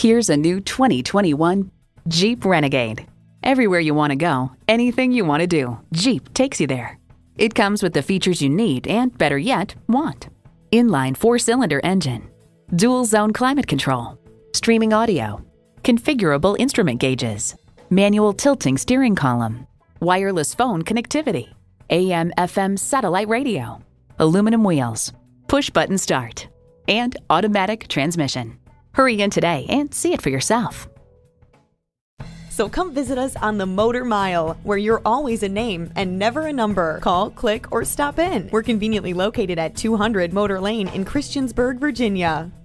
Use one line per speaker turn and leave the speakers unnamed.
Here's a new 2021 Jeep Renegade. Everywhere you want to go, anything you want to do, Jeep takes you there. It comes with the features you need and, better yet, want. Inline 4-cylinder engine, dual-zone climate control, streaming audio, configurable instrument gauges, manual tilting steering column, wireless phone connectivity, AM/FM satellite radio, aluminum wheels, push-button start, and automatic transmission. Hurry in today and see it for yourself.
So come visit us on the Motor Mile, where you're always a name and never a number. Call, click, or stop in. We're conveniently located at 200 Motor Lane in Christiansburg, Virginia.